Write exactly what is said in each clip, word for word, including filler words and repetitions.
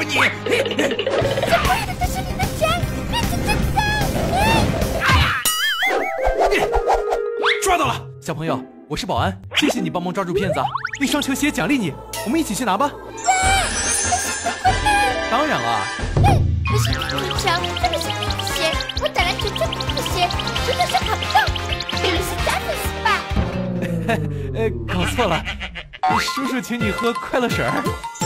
你！ 这不是的是你的钱，别去争财！哎呀！ 抓到了，小朋友，我是保安，谢谢你帮忙抓住骗子啊！一双球鞋奖励你，我们一起去拿吧。当然了。 对，我是踢足球，这个是钉子鞋，我打篮球穿钉子鞋，足球鞋跑不动。你是假粉丝吧？ 呃，搞错了，叔叔请你喝快乐水儿。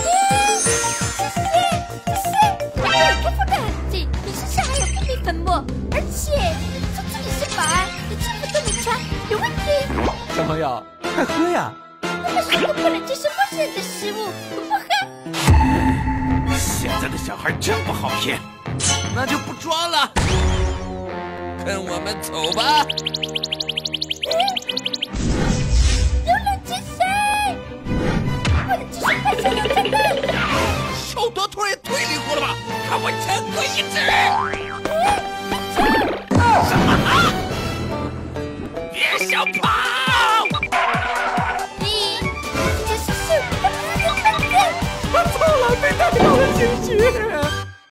你看风的痕迹，你身上还有便利粉末，而且说自己是保安，你制服都没穿，有问题。 小朋友，快喝呀！ 那个谁都不能接受陌生人的食物，我不喝。 现在的小孩真不好骗，那就不装了，跟我们走吧。 有人接谁？我的技术太强了，真的。 手多突也忒灵活了吧？看我真鬼一指！